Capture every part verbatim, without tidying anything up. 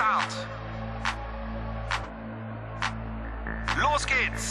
Start. Los geht's.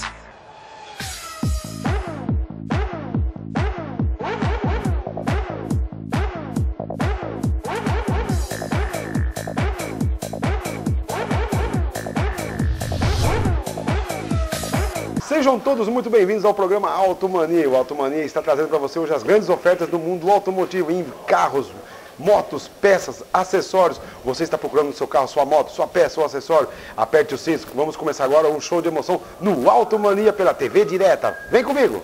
Sejam todos muito bem-vindos ao programa Automania. O Automania está trazendo para você hoje as grandes ofertas do mundo automotivo em carros, motos, peças, acessórios. Você está procurando no seu carro, sua moto, sua peça, seu acessório? Aperte o cinto. Vamos começar agora um show de emoção no Automania pela T V Direta. Vem comigo!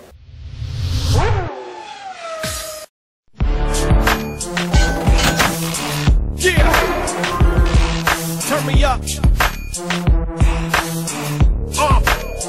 Yeah! Turn me up! Uh.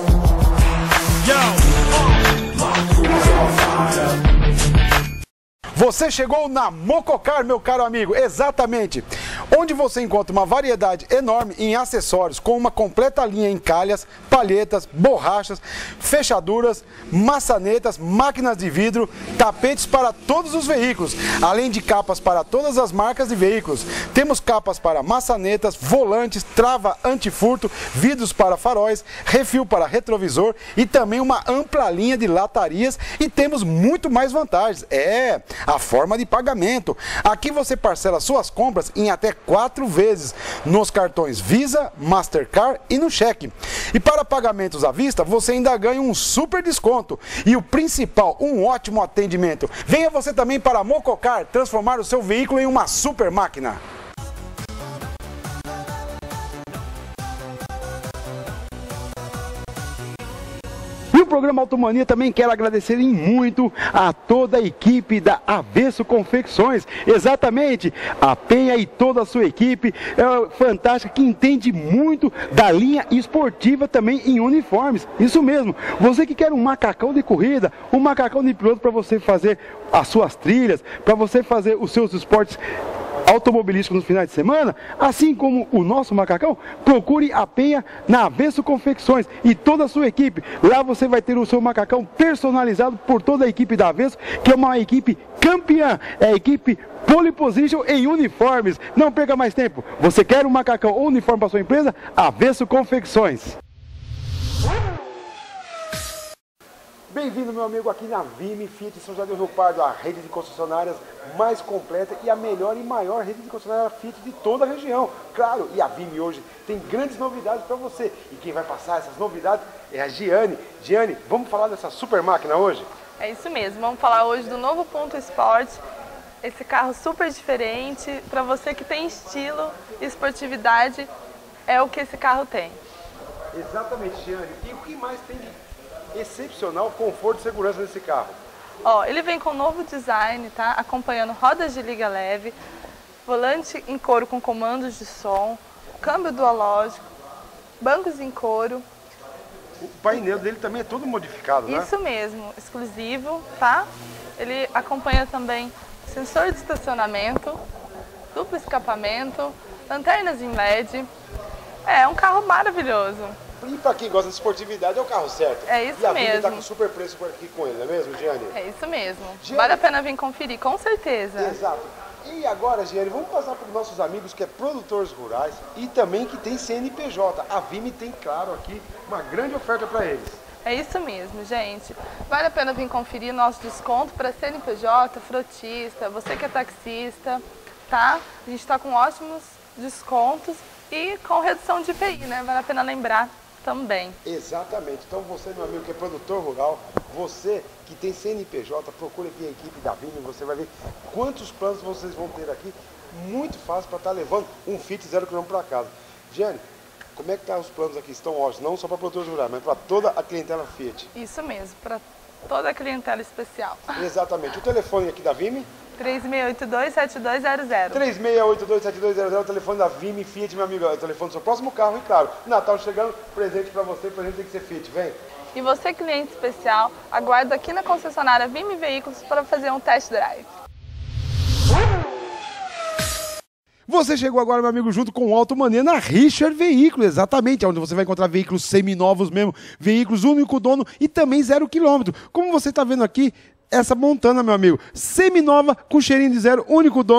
Você chegou na Mococar, meu caro amigo, exatamente, onde você encontra uma variedade enorme em acessórios, com uma completa linha em calhas, palhetas, borrachas, fechaduras, maçanetas, máquinas de vidro, tapetes para todos os veículos, além de capas para todas as marcas de veículos. Temos capas para maçanetas, volantes, trava antifurto, vidros para faróis, refil para retrovisor e também uma ampla linha de latarias, e temos muito mais vantagens. É... a forma de pagamento. Aqui você parcela suas compras em até quatro vezes nos cartões Visa, Mastercard e no cheque. E para pagamentos à vista, você ainda ganha um super desconto. E o principal, um ótimo atendimento. Venha você também para a Mococar transformar o seu veículo em uma super máquina. E o programa Automania também quero agradecer muito a toda a equipe da Avesso Confecções. Exatamente, a Penha e toda a sua equipe é fantástica, que entende muito da linha esportiva também em uniformes. Isso mesmo, você que quer um macacão de corrida, um macacão de piloto para você fazer as suas trilhas, para você fazer os seus esportes automobilístico nos finais de semana, assim como o nosso macacão, procure a Penha na Avesso Confecções e toda a sua equipe. Lá você vai ter o seu macacão personalizado por toda a equipe da Avesso, que é uma equipe campeã, é a equipe pole position em uniformes. Não perca mais tempo. Você quer um macacão ou uniforme para sua empresa? Avesso Confecções. Bem-vindo, meu amigo, aqui na Vime Fiat São José do Rio Pardo, a rede de concessionárias mais completa e a melhor e maior rede de concessionária Fiat de toda a região. Claro, e a Vime hoje tem grandes novidades para você. E quem vai passar essas novidades é a Giane. Giane, vamos falar dessa super máquina hoje? É isso mesmo, vamos falar hoje do novo Punto Sport. Esse carro super diferente, para você que tem estilo e esportividade, é o que esse carro tem. Exatamente, Giane. E o que mais tem de excepcional conforto e segurança nesse carro? Ó, ele vem com novo design, tá? Acompanhando rodas de liga leve, volante em couro com comandos de som, câmbio dualógico, bancos em couro. O painel dele também é todo modificado, né? Isso mesmo, exclusivo, tá? Ele acompanha também sensor de estacionamento, duplo escapamento, lanternas em L E D. É um carro maravilhoso. E para quem gosta de esportividade é o carro certo. É isso e a mesmo. E a tá com super preço por aqui com ele, não é mesmo, Giane? É isso mesmo. Giane... Vale a pena vir conferir, com certeza. Exato. E agora, Giane, vamos passar para os nossos amigos que é produtores rurais e também que tem C N P J. A Vime tem, claro, aqui uma grande oferta para eles. É isso mesmo, gente. Vale a pena vir conferir nosso desconto para C N P J, frotista, você que é taxista, tá? A gente está com ótimos descontos e com redução de I P I, né? Vale a pena lembrar também. Exatamente. Então você, meu amigo, que é produtor rural, você que tem C N P J, procure aqui a equipe da Vime, você vai ver quantos planos vocês vão ter aqui. Muito fácil para estar levando um Fiat zero quilômetro para casa. Giane, como é que tá os planos aqui? Estão ótimos, não só para produtores rurais, mas para toda a clientela Fiat. Isso mesmo, para toda a clientela especial. Exatamente. O telefone aqui da Vime? três seis oito dois, sete dois zero zero. três seis oito dois, sete dois zero zero, o telefone da Vime Fiat, meu amigo. É o telefone do seu próximo carro e, claro, Natal chegando, presente para você, presente tem que ser Fiat. Vem. E você, cliente especial, aguarda aqui na concessionária Vime Veículos para fazer um test drive. Você chegou agora, meu amigo, junto com o Automania na Richard Veículos, exatamente, onde você vai encontrar veículos seminovos mesmo, veículos único dono e também zero quilômetro. Como você está vendo aqui, essa Montana, meu amigo, seminova, com cheirinho de zero, único dono,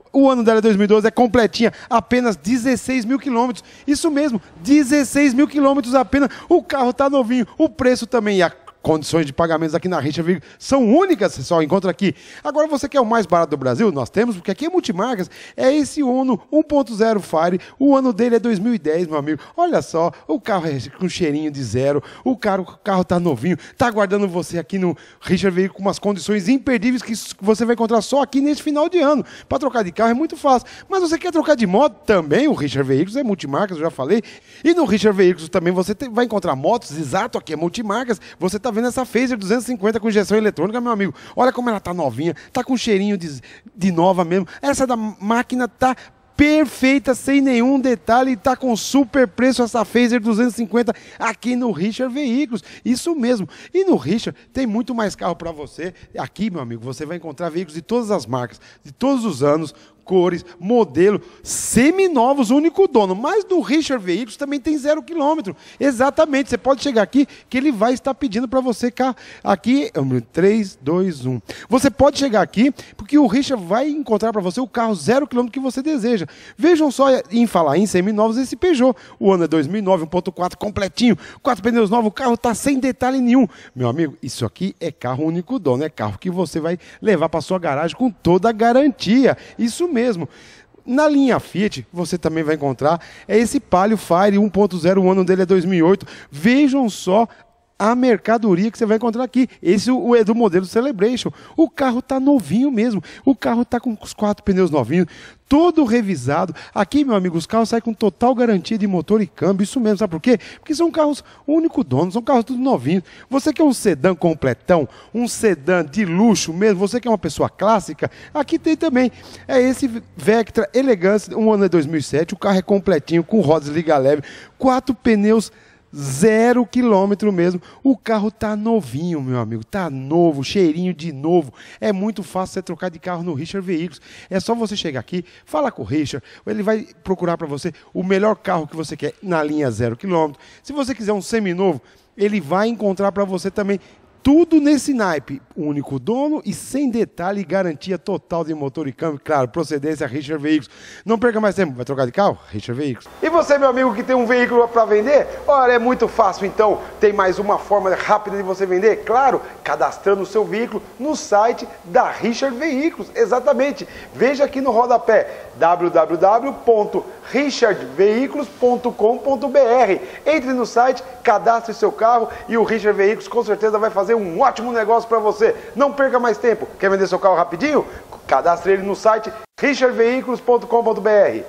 O ano dela é dois mil e doze, é completinha, apenas dezesseis mil quilômetros. Isso mesmo, dezesseis mil quilômetros apenas. O carro tá novinho, o preço também. E a condições de pagamentos aqui na Richard Veículos são únicas, você só encontra aqui. Agora, você quer o mais barato do Brasil? Nós temos, porque aqui é multimarcas, é esse Uno um ponto zero Fire, o ano dele é dois mil e dez, meu amigo. Olha só, o carro é com cheirinho de zero, o carro, o carro tá novinho, tá aguardando você aqui no Richard Veículos com umas condições imperdíveis que você vai encontrar só aqui nesse final de ano. Para trocar de carro é muito fácil, mas você quer trocar de moto? Também o Richard Veículos é multimarcas, eu já falei. E no Richard Veículos também você tem, vai encontrar motos, exato, aqui é multimarcas. Você tá vendo essa Fazer duzentos e cinquenta com injeção eletrônica, meu amigo. Olha como ela tá novinha, tá com cheirinho de, de nova mesmo. Essa da máquina tá perfeita, sem nenhum detalhe, e tá com super preço essa Fazer duzentos e cinquenta aqui no Richard Veículos. Isso mesmo. E no Richard tem muito mais carro para você. Aqui, meu amigo, você vai encontrar veículos de todas as marcas, de todos os anos, cores, modelo, seminovos, único dono. Mas no Richard Veículos também tem zero quilômetro. Exatamente, você pode chegar aqui que ele vai estar pedindo para você cá. Aqui, três, dois, um. Você pode chegar aqui porque o Richard vai encontrar para você o carro zero quilômetro que você deseja. Vejam só, em falar em seminovos, esse Peugeot. O ano é dois mil e nove, um ponto quatro completinho, quatro pneus novos, o carro está sem detalhe nenhum. Meu amigo, isso aqui é carro único dono, é carro que você vai levar para sua garagem com toda a garantia. Isso mesmo. mesmo. Na linha Fiat, você também vai encontrar é esse Palio Fire um ponto zero, o ano dele é dois mil e oito. Vejam só a mercadoria que você vai encontrar aqui. Esse é do modelo Celebration. O carro tá novinho mesmo. O carro tá com os quatro pneus novinhos, todo revisado. Aqui, meu amigo, os carros saem com total garantia de motor e câmbio. Isso mesmo, sabe por quê? Porque são carros único dono, são carros tudo novinhos. Você quer um sedã completão, um sedã de luxo mesmo, você quer uma pessoa clássica, aqui tem também. É esse Vectra Elegance, um ano é dois mil e sete, o carro é completinho, com rodas liga leve, quatro pneus zero quilômetro mesmo. O carro tá novinho, meu amigo, tá novo, cheirinho de novo. É muito fácil você trocar de carro no Richard Veículos. É só você chegar aqui, fala com o Richard, ele vai procurar para você o melhor carro que você quer na linha zero quilômetro. Se você quiser um seminovo, ele vai encontrar para você também. Tudo nesse naipe, único dono e sem detalhe, garantia total de motor e câmbio, claro, procedência Richard Veículos. Não perca mais tempo, vai trocar de carro? Richard Veículos. E você, meu amigo, que tem um veículo para vender? Olha, é muito fácil então, tem mais uma forma rápida de você vender? Claro, cadastrando o seu veículo no site da Richard Veículos, exatamente. Veja aqui no rodapé, w w w ponto richard veículos ponto com ponto b r. Entre no site, cadastre seu carro e o Richard Veículos com certeza vai fazer um ótimo negócio para você. Não perca mais tempo. Quer vender seu carro rapidinho? Cadastre ele no site richard veículos ponto com ponto b r.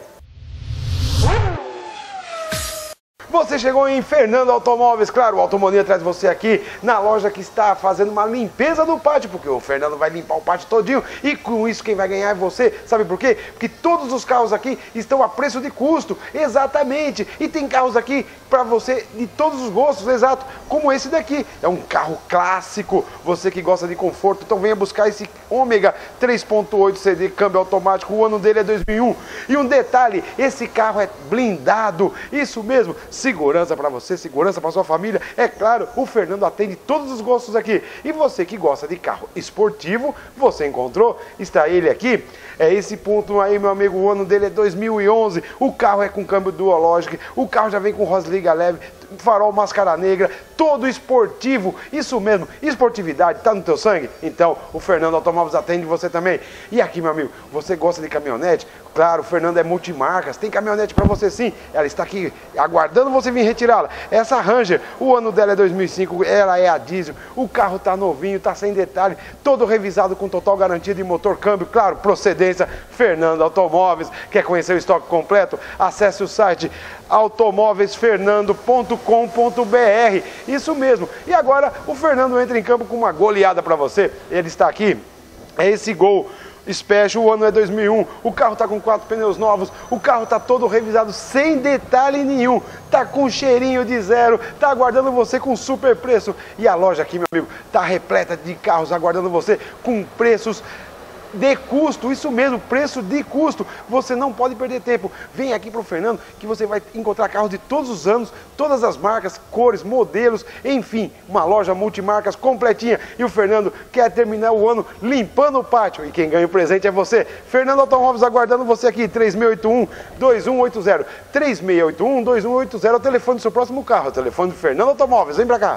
Você chegou em Fernando Automóveis, claro, o Automania traz você aqui na loja que está fazendo uma limpeza do pátio, porque o Fernando vai limpar o pátio todinho e com isso quem vai ganhar é você. Sabe por quê? Porque todos os carros aqui estão a preço de custo, exatamente, e tem carros aqui para você de todos os gostos, exato, como esse daqui. É um carro clássico, você que gosta de conforto, então venha buscar esse Ômega três ponto oito C D, câmbio automático, o ano dele é dois mil e um. E um detalhe, esse carro é blindado, isso mesmo, segurança para você, segurança para sua família. É claro, o Fernando atende todos os gostos aqui. E você que gosta de carro esportivo, você encontrou, está ele aqui. É esse ponto aí, meu amigo, o ano dele é dois mil e onze. O carro é com câmbio Dualogic, o carro já vem com rosa liga leve, farol máscara negra, todo esportivo. Isso mesmo, esportividade está no teu sangue? Então, o Fernando Automóveis atende você também. E aqui, meu amigo, você gosta de caminhonete? Claro, o Fernando é multimarcas, tem caminhonete para você sim. Ela está aqui aguardando você vir retirá-la. Essa Ranger, o ano dela é dois mil e cinco, ela é a diesel, o carro está novinho, está sem detalhe, todo revisado com total garantia de motor, câmbio, claro, procedência Fernando Automóveis. Quer conhecer o estoque completo? Acesse o site automóveis fernando ponto com ponto b r. Isso mesmo. E agora o Fernando entra em campo com uma goleada para você. Ele está aqui, é esse Gol Special, o ano é dois mil e um, o carro está com quatro pneus novos, o carro está todo revisado, sem detalhe nenhum, está com cheirinho de zero, está aguardando você com super preço. E a loja aqui, meu amigo, está repleta de carros aguardando você com preços de custo, isso mesmo, preço de custo. Você não pode perder tempo. Vem aqui pro Fernando que você vai encontrar carros de todos os anos, todas as marcas, cores, modelos, enfim, uma loja multimarcas completinha. E o Fernando quer terminar o ano limpando o pátio. E quem ganha o presente é você. Fernando Automóveis aguardando você aqui, três seis oito um, dois um oito zero. três seis oito um, dois um oito zero é o telefone do seu próximo carro, é o telefone do Fernando Automóveis. Vem pra cá.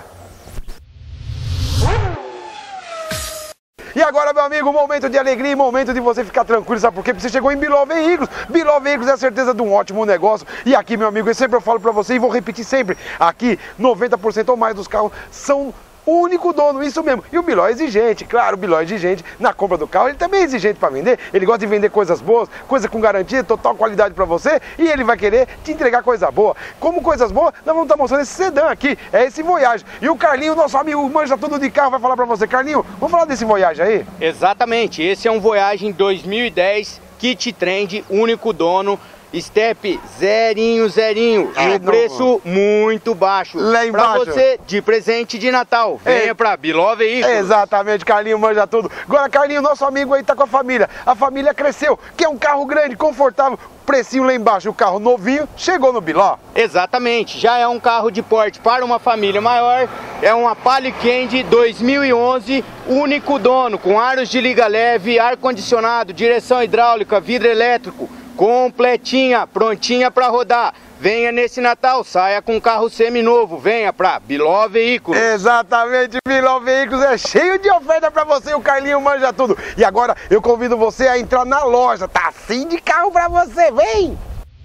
E agora, meu amigo, momento de alegria e momento de você ficar tranquilo, sabe por quê? Porque você chegou em Biló Veículos. Biló Veículos é a certeza de um ótimo negócio. E aqui, meu amigo, eu sempre eu falo pra você e vou repetir sempre. Aqui, noventa por cento ou mais dos carros são o único dono, isso mesmo. E o Biló é exigente, claro, o Biló é exigente na compra do carro. Ele também é exigente para vender, ele gosta de vender coisas boas, coisa com garantia, total qualidade para você. E ele vai querer te entregar coisa boa. Como coisas boas, nós vamos estar mostrando esse sedã aqui, é esse Voyage. E o Carlinho, nosso amigo, manja tudo de carro, vai falar para você. Carlinho, vamos falar desse Voyage aí? Exatamente, esse é um Voyage dois mil e dez, kit trend, único dono. Step zerinho, zerinho, e um preço muito baixo. Lá embaixo. Pra você, de presente de Natal, venha é. pra Biló Veículos. Exatamente, Carlinho manja tudo. Agora, Carlinho, nosso amigo aí tá com a família. A família cresceu, quer um carro grande, confortável. Precinho lá embaixo, o carro novinho, chegou no Biló. Exatamente, já é um carro de porte para uma família maior. É uma Palio Candy dois mil e onze, único dono, com aros de liga leve, ar-condicionado, direção hidráulica, vidro elétrico, completinha, prontinha para rodar. Venha nesse Natal, saia com um carro seminovo, venha pra Biló Veículos. Exatamente, Biló Veículos é cheio de oferta pra você, o Carlinho manja tudo. E agora eu convido você a entrar na loja, tá assim de carro pra você, vem!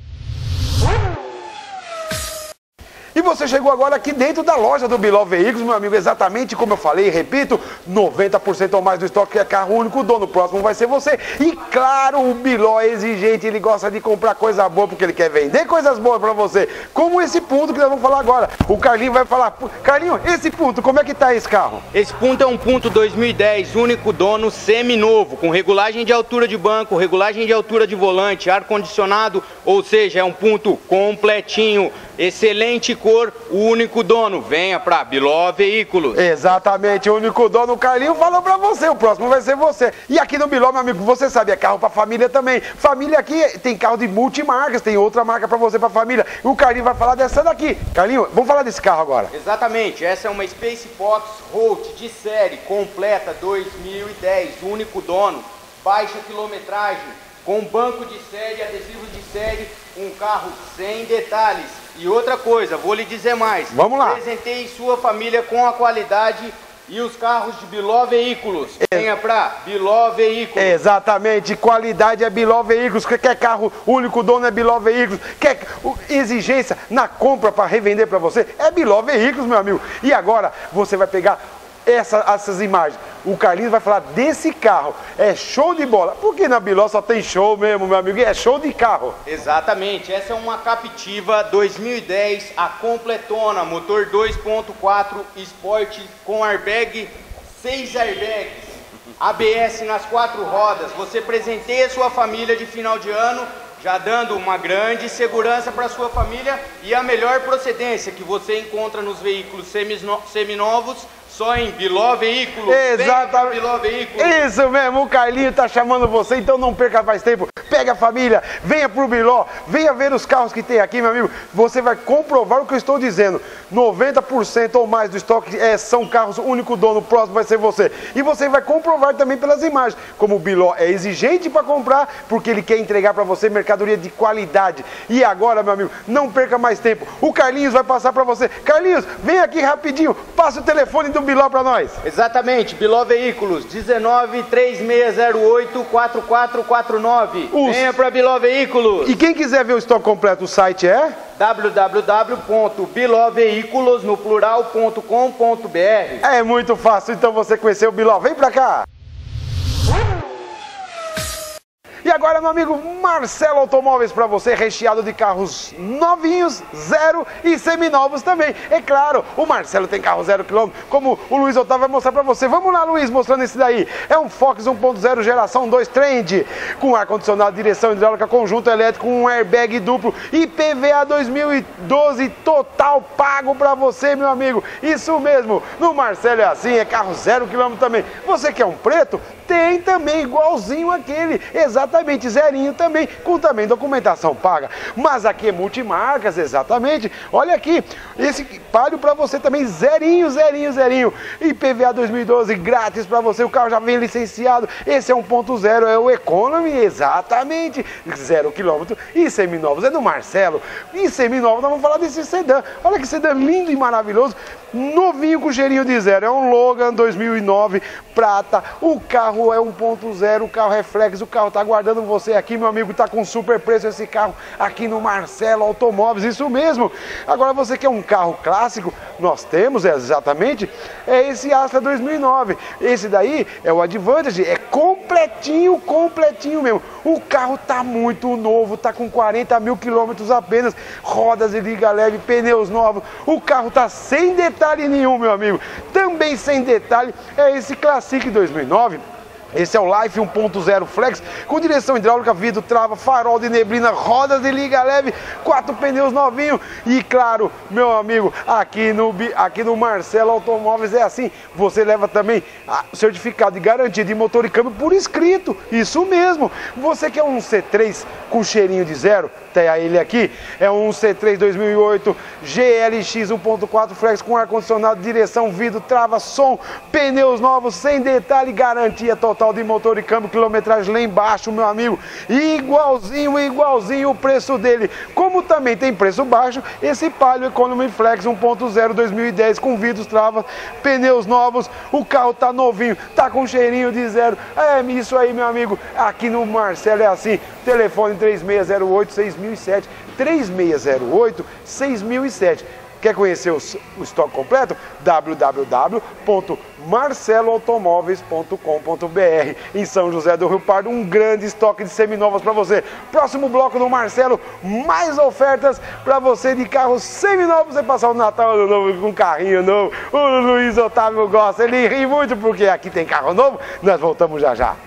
E você chegou agora aqui dentro da loja do Biló Veículos, meu amigo, exatamente como eu falei e repito, noventa por cento ou mais do estoque é carro único dono, o próximo vai ser você. E claro, o Biló é exigente, ele gosta de comprar coisa boa porque ele quer vender coisas boas pra você. Como esse ponto que nós vamos falar agora. O Carlinho vai falar, Carlinho, esse ponto, como é que tá esse carro? Esse ponto é um ponto dois mil e dez, único dono, seminovo, com regulagem de altura de banco, regulagem de altura de volante, ar-condicionado, ou seja, é um ponto completinho. Excelente cor, o único dono, venha pra Biló Veículos. Exatamente, o único dono, o Carlinho falou pra você, o próximo vai ser você. E aqui no Biló, meu amigo, você sabe, é carro pra família também. Família aqui tem carro de multimarcas, tem outra marca pra você, pra família. E o Carlinho vai falar dessa daqui. Carlinho, vamos falar desse carro agora. Exatamente, essa é uma Space Fox Holt de série, completa, dois mil e dez, único dono, baixa quilometragem, com banco de série, adesivo de série, um carro sem detalhes. E outra coisa, vou lhe dizer mais. Vamos lá. Presentei sua família com a qualidade e os carros de Biló Veículos. Venha pra Biló Veículos. Exatamente, qualidade é Biló Veículos. Quer carro único dono é Biló Veículos. Quer exigência na compra para revender para você é Biló Veículos, meu amigo. E agora você vai pegar essa, essas imagens. O Carlinhos vai falar desse carro. É show de bola. Porque na Biló só tem show mesmo, meu amigo. E é show de carro. Exatamente. Essa é uma Captiva dois mil e dez, a completona. Motor dois ponto quatro Sport com airbag, seis airbags. A B S nas quatro rodas. Você presenteia sua família de final de ano, já dando uma grande segurança para sua família e a melhor procedência que você encontra nos veículos seminovos. Só em Biló Veículos. Exatamente. Biló Veículos. Isso mesmo, o Carlinho tá chamando você, então não perca mais tempo. Pega a família, venha pro Biló, venha ver os carros que tem aqui, meu amigo. Você vai comprovar o que eu estou dizendo. noventa por cento ou mais do estoque é, são carros único dono, o próximo vai ser você. E você vai comprovar também pelas imagens. Como o Biló é exigente para comprar, porque ele quer entregar para você mercadoria de qualidade. E agora, meu amigo, não perca mais tempo. O Carlinhos vai passar para você. Carlinhos, vem aqui rapidinho, passa o telefone do Biló para nós. Exatamente, Biló Veículos, dezenove, três seis zero oito, quatro quatro quatro nove. Os... Venha para Biló Veículos. E quem quiser ver o estoque completo, o site é w w w ponto biló veículos no plural ponto com ponto b r. É muito fácil, então você conheceu o Biló. Vem pra cá. E agora agora, meu amigo, Marcelo Automóveis para você, recheado de carros novinhos, zero e seminovos também. É claro, o Marcelo tem carro zero quilômetro, como o Luiz Otávio vai mostrar para você. Vamos lá, Luiz, mostrando esse daí. É um Fox um ponto zero geração dois Trend, com ar-condicionado, direção hidráulica, conjunto elétrico, um airbag duplo e I P V A dois mil e doze total pago para você, meu amigo. Isso mesmo, no Marcelo é assim, é carro zero quilômetro também. Você quer um preto? Tem também, igualzinho aquele, exatamente, zerinho também, com também documentação paga. Mas aqui é multimarcas, exatamente. Olha aqui, esse Palio para você também, zerinho, zerinho, zerinho. I P V A dois mil e doze grátis para você, o carro já vem licenciado. Esse é um ponto zero, é o Economy, exatamente, zero quilômetro. E seminovos é do Marcelo. E seminovos, nós vamos falar desse sedã. Olha que sedã lindo e maravilhoso, novinho com cheirinho de zero. É um Logan dois mil e nove, prata. O carro é um ponto zero, o carro é flex, o carro tá aguardando você aqui, meu amigo, tá com super preço esse carro aqui no Marcelo Automóveis, isso mesmo. Agora você quer um carro clássico, nós temos exatamente, é esse Astra dois mil e nove, esse daí é o Advantage, é completinho, completinho mesmo. O carro tá muito novo, tá com quarenta mil quilômetros apenas, rodas de liga leve, pneus novos, o carro tá sem detalhe nenhum, meu amigo. Também sem detalhe é esse Classic dois mil e nove. Esse é o Life um ponto zero Flex, com direção hidráulica, vidro, trava, farol de neblina, rodas de liga leve, quatro pneus novinhos. E claro, meu amigo, aqui no, aqui no Marcelo Automóveis é assim, você leva também o certificado de garantia de motor e câmbio por escrito, isso mesmo. Você quer um C três com cheirinho de zero? Tem ele aqui, é um C três dois mil e oito G L X um ponto quatro Flex com ar-condicionado, direção, vidro, trava, som, pneus novos, sem detalhe, garantia total de motor e câmbio, quilometragem lá embaixo, meu amigo, igualzinho, igualzinho o preço dele. Como também tem preço baixo, esse Palio Economy Flex um ponto zero dois mil e dez com vidros, travas, pneus novos, o carro tá novinho, tá com cheirinho de zero. É isso aí, meu amigo, aqui no Marcelo é assim. Telefone três seis zero oito seis mil e sete, três seis zero oito seis mil e sete. Quer conhecer o, o estoque completo? w w w ponto marcelo automóveis ponto com ponto b r. Em São José do Rio Pardo, um grande estoque de seminovas para você. Próximo bloco do Marcelo, mais ofertas para você de carros seminovos. Você passar o Natal ano novo com um carrinho novo. O Luiz Otávio gosta, ele ri muito porque aqui tem carro novo. Nós voltamos já já.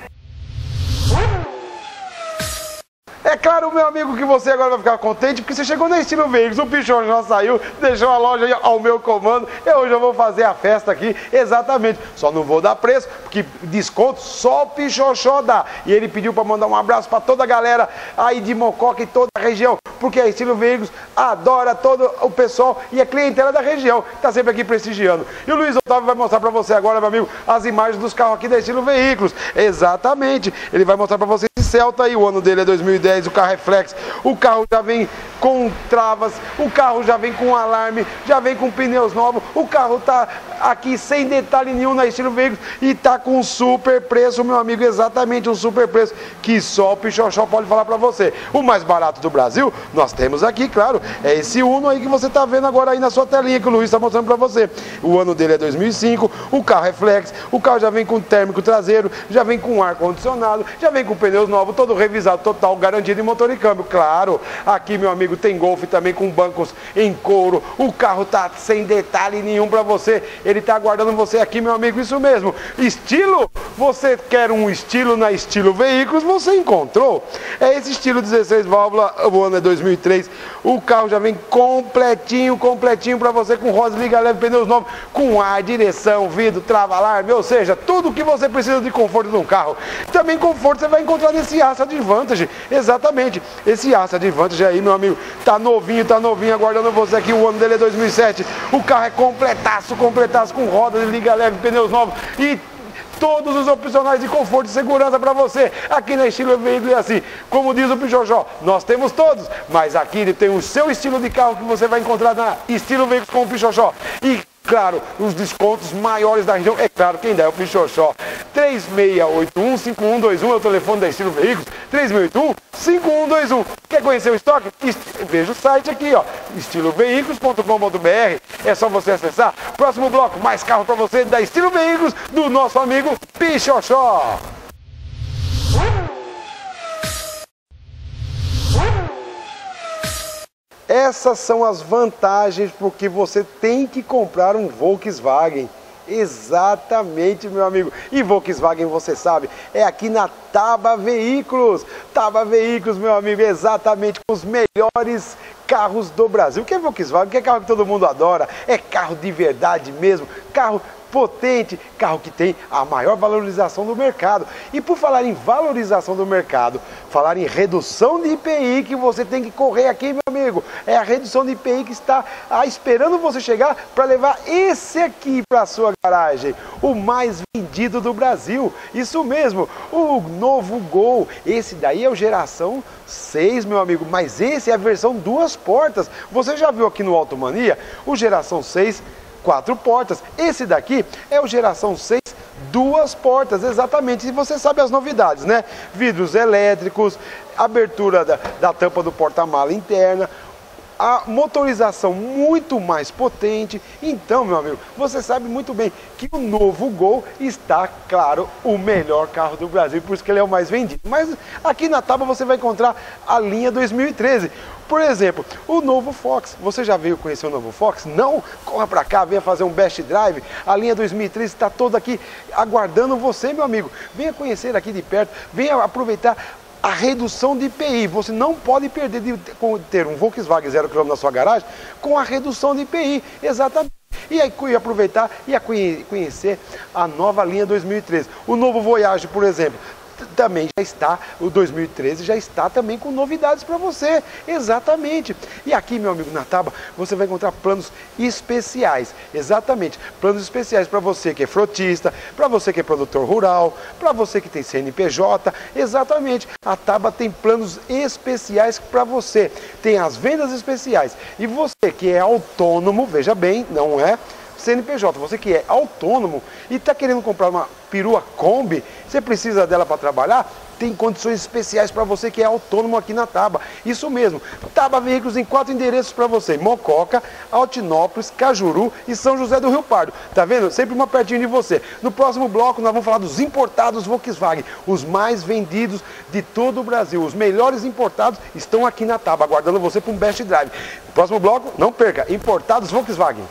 É claro, meu amigo, que você agora vai ficar contente porque você chegou na Estilo Veículos, o Pichon já saiu, deixou a loja aí ao meu comando e hoje eu vou fazer a festa aqui, exatamente. Só não vou dar preço, porque desconto só o Pichoxó dá. E ele pediu para mandar um abraço para toda a galera aí de Mococa e toda a região, porque a Estilo Veículos adora todo o pessoal e a clientela da região, que está sempre aqui prestigiando. E o Luiz Otávio vai mostrar para você agora, meu amigo, as imagens dos carros aqui da Estilo Veículos. Exatamente, ele vai mostrar para você esse Celta aí, o ano dele é dois mil e dez, o carro é flex, o carro já vem com travas, o carro já vem com alarme, já vem com pneus novos, o carro tá aqui sem detalhe nenhum na Estilo Veículos e tá com super preço, meu amigo, exatamente um super preço que só o Pichoxó pode falar para você. O mais barato do Brasil, nós temos aqui, claro, é esse Uno aí que você tá vendo agora aí na sua telinha que o Luiz tá mostrando para você. O ano dele é dois mil e cinco, o carro é flex, o carro já vem com térmico traseiro, já vem com ar condicionado, já vem com pneus novos, todo revisado, total, garantia de motor e câmbio, claro. Aqui, meu amigo, tem Golf também com bancos em couro, o carro tá sem detalhe nenhum para você, ele tá aguardando você aqui, meu amigo, isso mesmo. Estilo, você quer um estilo na Estilo Veículos, você encontrou. É esse estilo dezesseis válvula, o ano é dois mil e três, o carro já vem completinho, completinho para você, com rodas, liga leve, pneus novos, com ar, direção, vidro, trava, alarme, ou seja, tudo que você precisa de conforto de um carro. Também conforto você vai encontrar nesse Astra Advantage, exatamente, esse Astra Advantage aí, meu amigo, tá novinho, tá novinho, aguardando você aqui, o ano dele é dois mil e sete, o carro é completaço, completaço, com rodas, liga leve, pneus novos e todos os opcionais de conforto e segurança para você. Aqui na Estilo Veículos é assim, como diz o Pichoxó, nós temos todos, mas aqui ele tem o seu estilo de carro que você vai encontrar na Estilo Veículos com o Pichoxó. E claro, os descontos maiores da região, é claro, quem dá é o Pichoxó. três seis oito um cinco um dois um é o telefone da Estilo Veículos, três seis oito um cinco um dois um. Quer conhecer o estoque? Veja o site aqui, ó, estilo veículos ponto com ponto b r. É só você acessar. Próximo bloco, mais carro para você da Estilo Veículos, do nosso amigo Pichoxó. Essas são as vantagens porque você tem que comprar um Volkswagen. Exatamente, meu amigo. E Volkswagen, você sabe, é aqui na Taba Veículos. Taba Veículos, meu amigo, exatamente com os melhores carros do Brasil. O que é Volkswagen? Que é carro que todo mundo adora. É carro de verdade mesmo. Carro potente, carro que tem a maior valorização do mercado. E por falar em valorização do mercado, falar em redução de I P I, que você tem que correr aqui, meu amigo. É a redução de I P I que está ah, esperando você chegar para levar esse aqui para a sua garagem. O mais vendido do Brasil. Isso mesmo, o novo Gol. Esse daí é o geração seis, meu amigo, mas esse é a versão duas portas. Você já viu aqui no Automania o geração seis quatro portas. Esse daqui é o geração seis, duas portas, exatamente. E você sabe as novidades, né? Vidros elétricos, abertura da, da tampa do porta-mala interna, a motorização muito mais potente. Então, meu amigo, você sabe muito bem que o novo Gol está, claro, o melhor carro do Brasil, por isso que ele é o mais vendido. Mas aqui na Taba você vai encontrar a linha dois mil e treze. Por exemplo, o novo Fox. Você já veio conhecer o novo Fox? Não? Corra para cá, venha fazer um best drive. A linha dois mil e treze está toda aqui aguardando você, meu amigo. Venha conhecer aqui de perto, venha aproveitar a redução de I P I. Você não pode perder de ter um Volkswagen zero quilômetro na sua garagem com a redução de I P I. Exatamente. E aí aproveitar e conhecer a nova linha dois mil e treze. O novo Voyage, por exemplo, também já está, o dois mil e treze já está também com novidades para você, exatamente. E aqui, meu amigo, na Taba, você vai encontrar planos especiais, exatamente, planos especiais para você que é frotista, para você que é produtor rural, para você que tem C N P J, exatamente. A Taba tem planos especiais para você, tem as vendas especiais. E você que é autônomo, veja bem, não é C N P J, você que é autônomo e está querendo comprar uma perua Kombi, você precisa dela para trabalhar, tem condições especiais para você que é autônomo aqui na Taba. Isso mesmo, Taba Veículos em quatro endereços para você: Mococa, Altinópolis, Cajuru e São José do Rio Pardo. Tá vendo? Sempre uma pertinho de você. No próximo bloco nós vamos falar dos importados Volkswagen, os mais vendidos de todo o Brasil. Os melhores importados estão aqui na Taba, aguardando você para um best drive. No próximo bloco, não perca, importados Volkswagen.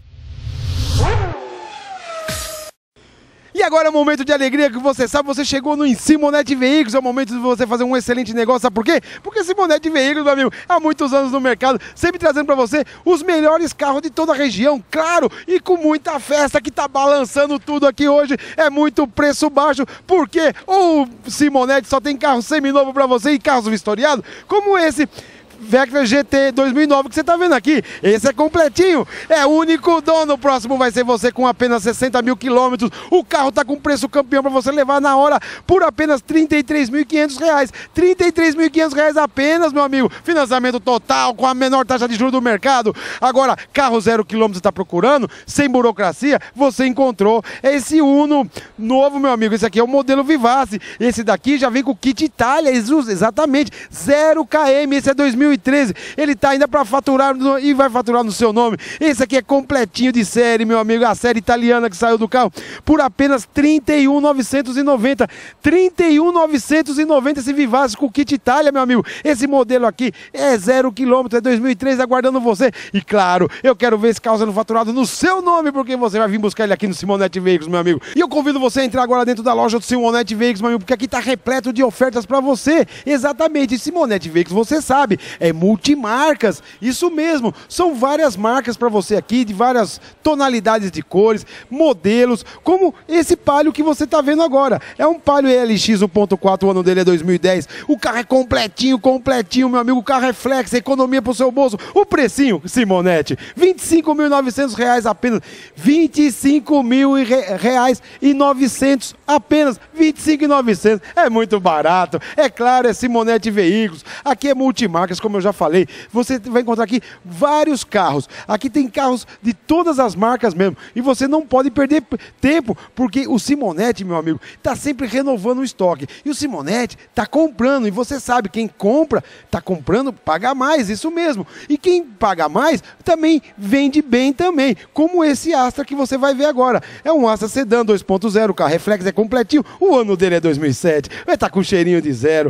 E agora é um momento de alegria que você sabe, você chegou no Simonete Veículos, é o momento de você fazer um excelente negócio, sabe por quê? Porque Simonete Veículos, meu amigo, há muitos anos no mercado, sempre trazendo para você os melhores carros de toda a região, claro, e com muita festa que tá balançando tudo aqui hoje, é muito preço baixo, porque o Simonete só tem carro seminovo para você e carros vistoriados, como esse Vectra G T dois mil e nove que você está vendo aqui. Esse é completinho, é único dono. O próximo vai ser você com apenas sessenta mil quilômetros. O carro está com preço campeão para você levar na hora por apenas trinta e três mil e quinhentos reais. trinta e três mil e quinhentos reais apenas, meu amigo. Financiamento total com a menor taxa de juros do mercado. Agora, carro zero quilômetro está procurando, sem burocracia, você encontrou esse Uno novo, meu amigo. Esse aqui é o modelo Vivace. Esse daqui já vem com kit Itália, exatamente, zero quilômetros. Esse é dois mil e treze, ele tá ainda para faturar no, e vai faturar no seu nome. Esse aqui é completinho de série, meu amigo, a série italiana que saiu do carro por apenas trinta e um mil novecentos e noventa. trinta e um mil novecentos e noventa esse Vivace com kit Itália, meu amigo. Esse modelo aqui é zero quilômetro, é dois mil e treze, aguardando você. E claro, eu quero ver esse carro sendo faturado no seu nome, porque você vai vir buscar ele aqui no Simonete Veículos, meu amigo. E eu convido você a entrar agora dentro da loja do Simonete Veículos, meu amigo, porque aqui tá repleto de ofertas para você. Exatamente, Simonete Veículos, você sabe, é multimarcas, isso mesmo, são várias marcas para você aqui, de várias tonalidades de cores, modelos, como esse Palio que você está vendo agora, é um Palio E L X um ponto quatro, o ano dele é dois mil e dez, o carro é completinho, completinho, meu amigo, o carro é flex, economia para o seu bolso, o precinho, Simonete, vinte e cinco mil e novecentos reais apenas, vinte e cinco mil reais e novecentos apenas, vinte e cinco mil e novecentos, é muito barato, é claro, é Simonete Veículos, aqui é multimarcas, como eu já falei, você vai encontrar aqui vários carros, aqui tem carros de todas as marcas mesmo, e você não pode perder tempo, porque o Simonete, meu amigo, está sempre renovando o estoque, e o Simonete está comprando, e você sabe, quem compra, está comprando, paga mais, isso mesmo, e quem paga mais, também vende bem também, como esse Astra que você vai ver agora, é um Astra Sedan dois ponto zero, o carro reflex é completinho, o ano dele é dois mil e sete, vai estar com cheirinho de zero,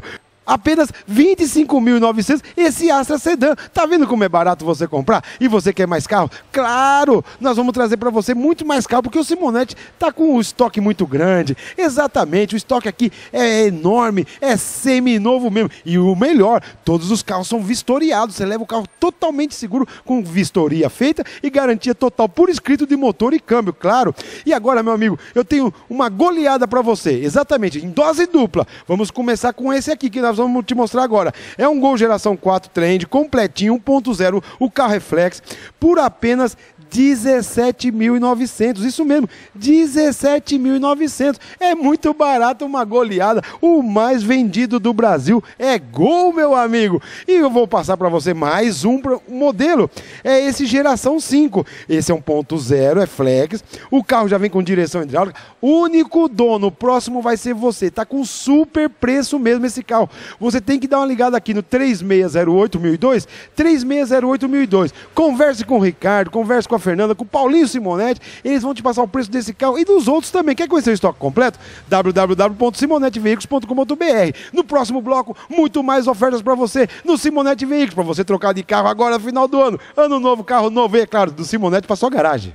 apenas vinte e cinco mil e novecentos esse Astra Sedan. Tá vendo como é barato você comprar? E você quer mais carro? Claro, nós vamos trazer para você muito mais carro, porque o Simonetti tá com um estoque muito grande. Exatamente, o estoque aqui é enorme, é semi-novo mesmo. E o melhor, todos os carros são vistoriados. Você leva o carro totalmente seguro, com vistoria feita e garantia total por escrito de motor e câmbio, claro. E agora, meu amigo, eu tenho uma goleada para você, exatamente, em dose dupla. Vamos começar com esse aqui que nós vamos te mostrar agora. É um Gol geração quatro Trend, completinho, um ponto zero, o carro é flex, por apenas dezessete mil e novecentos, isso mesmo, dezessete mil e novecentos. É muito barato, uma goleada. O mais vendido do Brasil é Gol, meu amigo. E eu vou passar para você mais um modelo. É esse geração cinco. Esse é um ponto zero, é flex. O carro já vem com direção hidráulica. Único dono, o próximo vai ser você. Tá com super preço mesmo esse carro. Você tem que dar uma ligada aqui no três seis zero oito mil e dois, três seis zero oito mil e dois. Converse com o Ricardo, converse com a Fernanda, com o Paulinho Simonetti, eles vão te passar o preço desse carro e dos outros também. Quer conhecer o estoque completo? w w w ponto simonetti veículos ponto com ponto b r. No próximo bloco, muito mais ofertas para você no Simonetti Veículos, para você trocar de carro agora no final do ano. Ano novo, carro novo, e é claro, do Simonetti para sua garagem.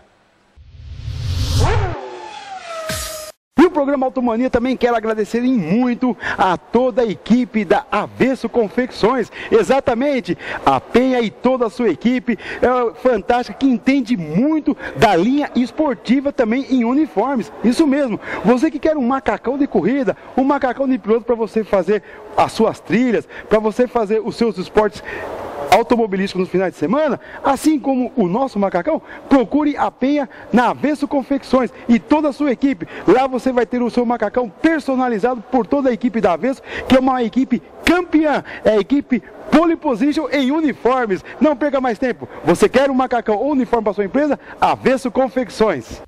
E o programa Automania também quero agradecer muito a toda a equipe da Avesso Confecções. Exatamente, a Penha e toda a sua equipe é fantástica, que entende muito da linha esportiva também em uniformes. Isso mesmo, você que quer um macacão de corrida, um macacão de piloto para você fazer as suas trilhas, para você fazer os seus esportes automobilístico nos finais de semana, assim como o nosso macacão, procure a Penha na Avesso Confecções e toda a sua equipe. Lá você vai ter o seu macacão personalizado por toda a equipe da Avesso, que é uma equipe campeã, é a equipe pole position em uniformes. Não perca mais tempo. Você quer um macacão ou uniforme para sua empresa? Avesso Confecções.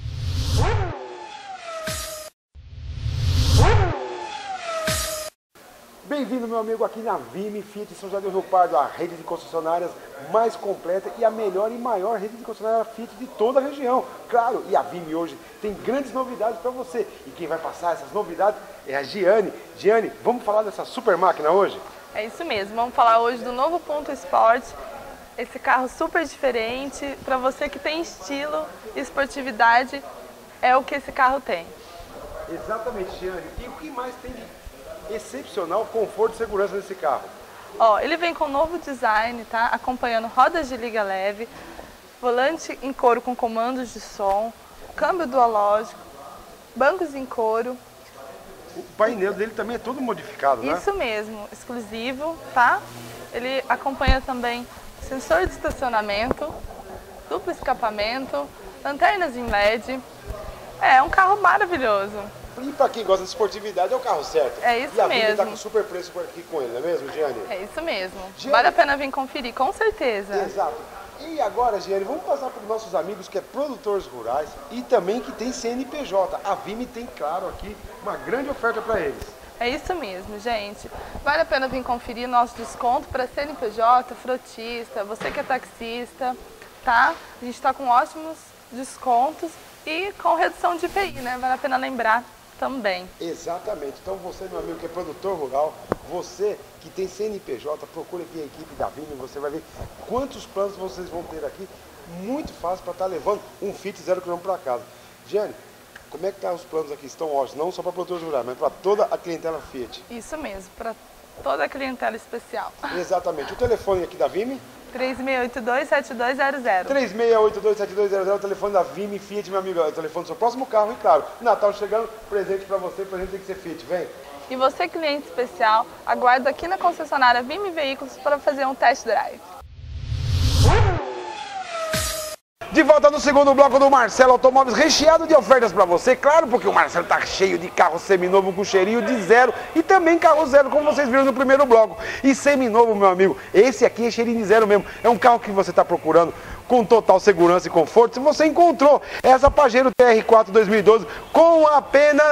Bem-vindo, meu amigo, aqui na Vime Fiat São José do Rio Pardo, a rede de concessionárias mais completa e a melhor e maior rede de concessionária Fiat de toda a região. Claro, e a Vime hoje tem grandes novidades para você. E quem vai passar essas novidades é a Giane. Giane, vamos falar dessa super máquina hoje? É isso mesmo, vamos falar hoje do novo Punto Sport. Esse carro super diferente, para você que tem estilo e esportividade, é o que esse carro tem. Exatamente, Giane. E o que mais tem de excepcional conforto e segurança nesse carro? Ó, ele vem com um novo design, tá? Acompanhando rodas de liga leve, volante em couro com comandos de som, câmbio dualógico, bancos em couro. O painel dele também é todo modificado, né? Isso mesmo, exclusivo, tá? Ele acompanha também sensor de estacionamento, duplo escapamento, lanternas em L E D. É um carro maravilhoso. E para quem gosta de esportividade é o carro certo. É isso e a mesmo. Vime está com super preço por aqui com ele, não é mesmo, Giane? É isso mesmo. Giane... Vale a pena vir conferir, com certeza. Exato. E agora, Giane, vamos passar para os nossos amigos que é produtores rurais e também que tem C N P J. A Vime tem, claro, aqui uma grande oferta para eles. É isso mesmo, gente. Vale a pena vir conferir nosso desconto para C N P J, frotista, você que é taxista, tá? A gente está com ótimos descontos e com redução de I P I, né? Vale a pena lembrar também. Exatamente. Então você, meu amigo, que é produtor rural, você que tem C N P J, procure aqui a equipe da Vime, você vai ver quantos planos vocês vão ter aqui. Muito fácil para estar levando um Fiat zero quilômetro para casa. Giane, como é que tá os planos aqui? Estão ótimos, não só para produtores rurais, mas para toda a clientela Fiat. Isso mesmo, para toda a clientela especial. Exatamente. O telefone aqui da Vime? três seis oito dois, sete dois zero zero. três seis oito dois, sete dois zero zero, o telefone da Vime Fiat, meu amigo. É o telefone do seu próximo carro e, claro, Natal chegando, presente para você, presente tem que ser Fiat. Vem. E você, cliente especial, aguarda aqui na concessionária Vime Veículos para fazer um test drive. De volta no segundo bloco do Marcelo Automóveis, recheado de ofertas para você, claro, porque o Marcelo tá cheio de carro seminovo com cheirinho de zero e também carro zero, como vocês viram no primeiro bloco. E seminovo, meu amigo, esse aqui é cheirinho de zero mesmo, é um carro que você está procurando com total segurança e conforto. Se você encontrou essa Pajero T R quatro dois mil e doze com apenas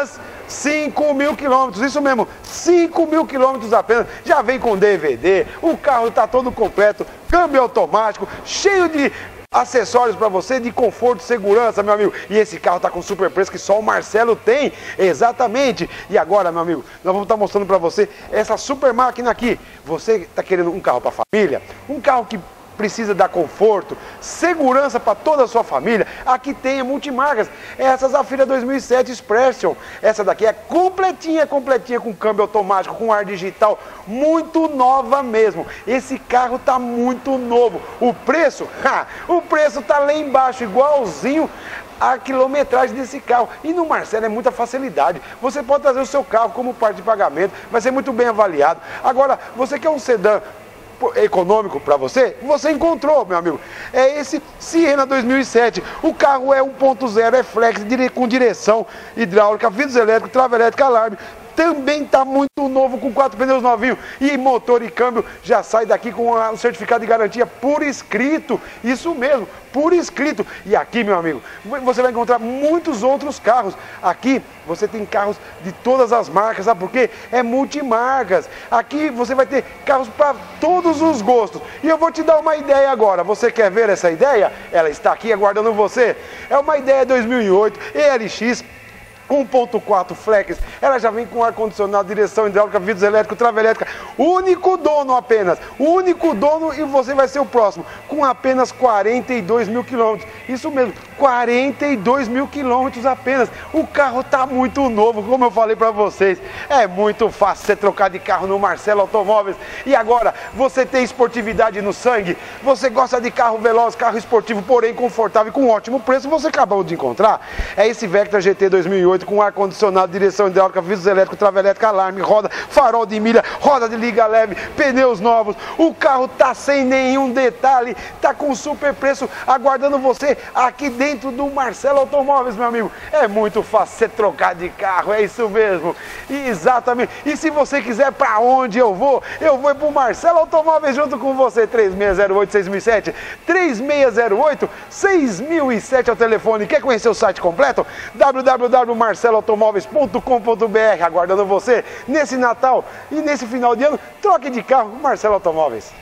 cinco mil quilômetros, isso mesmo, cinco mil quilômetros apenas. Já vem com D V D, o carro está todo completo, câmbio automático, cheio de acessórios para você, de conforto e segurança, meu amigo. E esse carro está com super preço que só o Marcelo tem, exatamente. E agora, meu amigo, nós vamos estar mostrando para você essa super máquina aqui. Você está querendo um carro para família, um carro que precisa dar conforto, segurança para toda a sua família, aqui tem a Multimarcas, essa Zafira dois mil e sete Expression, essa daqui é completinha, completinha, com câmbio automático, com ar digital, muito nova mesmo, esse carro tá muito novo, o preço, ha, o preço tá lá embaixo, igualzinho a quilometragem desse carro. E no Marcelo é muita facilidade. Você pode trazer o seu carro como parte de pagamento, vai ser muito bem avaliado. Agora, você quer um sedã econômico para você? Você encontrou, meu amigo. É esse Siena dois mil e sete. O carro é um ponto zero, é flex, com direção hidráulica, vidros elétricos, trava elétrica, alarme. Também está muito novo, com quatro pneus novinhos. E motor e câmbio já sai daqui com o certificado de garantia por escrito. Isso mesmo, por escrito. E aqui, meu amigo, você vai encontrar muitos outros carros. Aqui você tem carros de todas as marcas, sabe por quê? É Multimarcas. Aqui você vai ter carros para todos os gostos. E eu vou te dar uma ideia agora. Você quer ver essa ideia? Ela está aqui aguardando você. É uma ideia dois mil e oito, E L X. um ponto quatro flex, ela já vem com ar-condicionado, direção hidráulica, vidros elétricos, trava elétrica, único dono apenas, único dono e você vai ser o próximo, com apenas quarenta e dois mil quilômetros, isso mesmo, quarenta e dois mil quilômetros apenas, o carro tá muito novo, como eu falei para vocês, é muito fácil você trocar de carro no Marcelo Automóveis, e agora, você tem esportividade no sangue, você gosta de carro veloz, carro esportivo, porém confortável, com ótimo preço, você acabou de encontrar, é esse Vectra G T dois mil e oito, com ar-condicionado, direção hidráulica, vidros elétricos, trava elétrica, alarme, roda, farol de milha, roda de liga leve, pneus novos, o carro tá sem nenhum detalhe, tá com super preço aguardando você aqui dentro do Marcelo Automóveis, meu amigo. É muito fácil você trocar de carro, é isso mesmo, exatamente. E se você quiser para onde eu vou, eu vou pro Marcelo Automóveis junto com você, três seis zero oito, seis mil e sete, três seis zero oito, seis mil e sete é o telefone. Quer conhecer o site completo? w w w ponto marcelo automóveis ponto com ponto b r, aguardando você nesse Natal e nesse final de ano. Troque de carro, Marcelo Automóveis.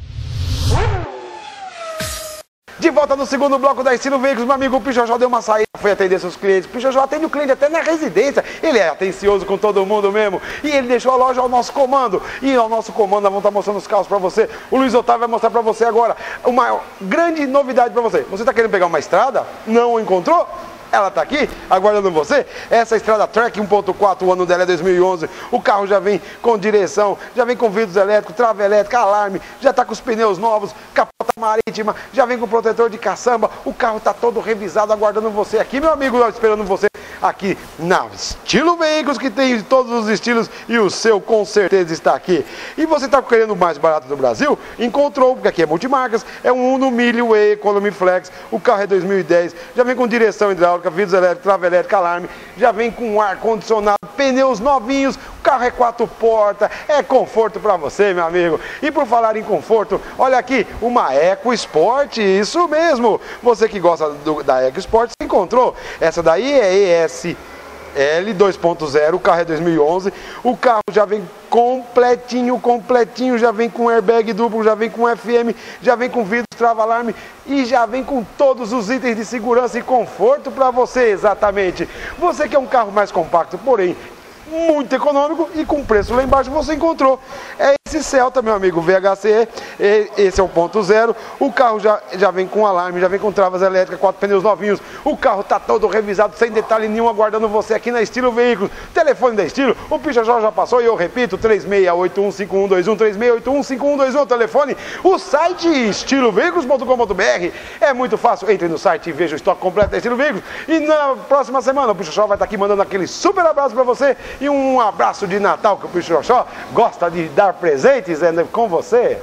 De volta no segundo bloco da Estilo Veículos, meu amigo, o Pichojó deu uma saída, foi atender seus clientes. O Pichojó atende o cliente até na residência, ele é atencioso com todo mundo mesmo. E ele deixou a loja ao nosso comando. E ao nosso comando nós vamos estar mostrando os carros para você. O Luiz Otávio vai mostrar para você agora uma grande novidade para você. Você está querendo pegar uma estrada? Não encontrou? Ela está aqui, aguardando você. Essa estrada Track um ponto quatro, o ano dela é dois mil e onze. O carro já vem com direção, já vem com vidros elétricos, trava elétrica, alarme, já está com os pneus novos, capota marítima, já vem com protetor de caçamba. O carro está todo revisado, aguardando você aqui, meu amigo, esperando você aqui na Estilo Veículos, que tem todos os estilos e o seu com certeza está aqui. E você está querendo o mais barato do Brasil? Encontrou, porque aqui é Multimarcas, é um Uno Mille E Economy Flex, o carro é dois mil e dez, já vem com direção hidráulica, vidros elétricos, trava elétrica, alarme, já vem com ar-condicionado, pneus novinhos, o carro é quatro portas, é conforto para você, meu amigo. E por falar em conforto, olha aqui, uma EcoSport, isso mesmo, você que gosta do, da EcoSport, você encontrou, essa daí é E S L dois ponto zero, o carro é dois mil e onze, o carro já vem completinho, completinho, já vem com airbag duplo, já vem com F M, já vem com vidros, trava-alarme e já vem com todos os itens de segurança e conforto para você, exatamente. Você quer um carro mais compacto, porém muito econômico e com preço lá embaixo você encontrou. É esse Celta, meu amigo, V H C E, esse é o ponto zero, o carro já, já vem com alarme, já vem com travas elétricas, quatro pneus novinhos, o carro tá todo revisado, sem detalhe nenhum, aguardando você aqui na Estilo Veículos. Telefone da Estilo, o Pichojó já passou e eu repito, três seis oito um, cinco um dois um, três seis oito um, cinco um dois um, o telefone, o site estilo veículos ponto com ponto b r, é muito fácil, entre no site e veja o estoque completo da Estilo Veículos, e na próxima semana o Pichojó vai estar aqui mandando aquele super abraço para você, e um abraço de Natal, que o Pichojó gosta de dar presentes, é com você.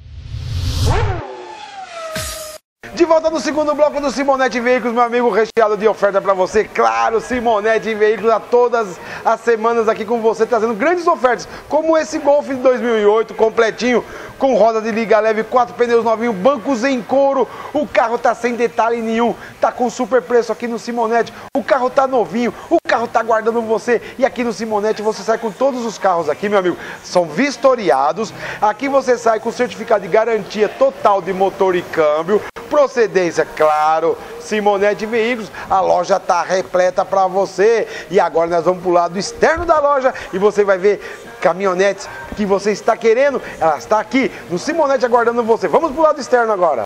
De volta no segundo bloco do Simonete Veículos, meu amigo, recheado de oferta para você. Claro, Simonete Veículos a todas as semanas aqui com você, trazendo grandes ofertas, como esse Golf de dois mil e oito, completinho, com roda de liga leve, quatro pneus novinhos, bancos em couro. O carro tá sem detalhe nenhum, tá com super preço aqui no Simonete. O carro tá novinho, o carro está aguardando você. E aqui no Simonetti você sai com todos os carros aqui, meu amigo, são vistoriados. Aqui você sai com certificado de garantia total de motor e câmbio, procedência, claro, Simonetti Veículos. A loja está repleta para você. E agora nós vamos para o lado externo da loja e você vai ver caminhonetes que você está querendo. Ela está aqui no Simonetti aguardando você. Vamos para o lado externo agora.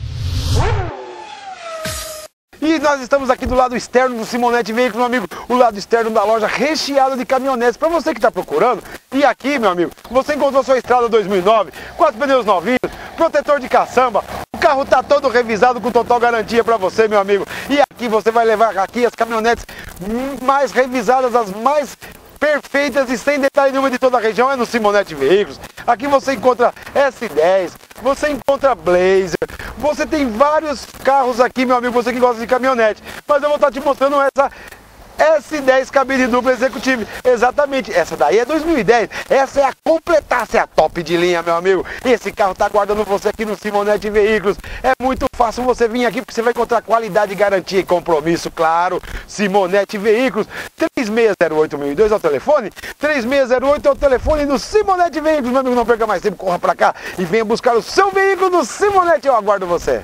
E nós estamos aqui do lado externo do Simonetti Veículos, meu amigo, o lado externo da loja recheado de caminhonetes, para você que está procurando. E aqui, meu amigo, você encontrou sua Estrada dois mil e nove, quatro pneus novinhos, protetor de caçamba, o carro está todo revisado com total garantia para você, meu amigo. E aqui você vai levar aqui as caminhonetes mais revisadas, as mais perfeitas e sem detalhe nenhuma de toda a região, é no Simonetti Veículos. Aqui você encontra S dez, você encontra Blazer, você tem vários carros aqui, meu amigo, você que gosta de caminhonete. Mas eu vou estar te mostrando essa S dez cabine dupla Executive. Exatamente, essa daí é dois mil e dez, essa é a completar, essa é a top de linha, meu amigo. Esse carro está aguardando você aqui no Simonetti Veículos. É muito fácil você vir aqui porque você vai encontrar qualidade, garantia e compromisso, claro. Simonetti Veículos, três seis zero oito mil e dois é o telefone, três seis zero oito é o telefone do Simonetti Veículos, meu amigo, não perca mais tempo, corra pra cá e venha buscar o seu veículo no Simonetti, eu aguardo você.